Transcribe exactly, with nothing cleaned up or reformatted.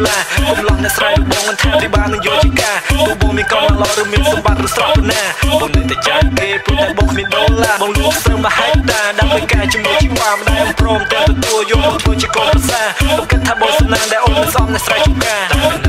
ឡាកុំឡោះអ្នកស្រ័យបងមិនថាពីបាននឹងយកជាការទោះបងមានកងឡោឬមានសម្បត្តិឬស្រស់ណាបងនៅតែចាយគេព្រោះតែបងគ្មានដុល្លារបងលក់ស្រូវមកហែកតាដើម្បីការជាមួយជីវ៉ាមិនដែលព្រមតែទទួលយកមកធ្វើជាកូនប្រសាខ្ញុំគិតថាបងសំណាងដែលអូនមិនសមអ្នកស្រ័យជួការ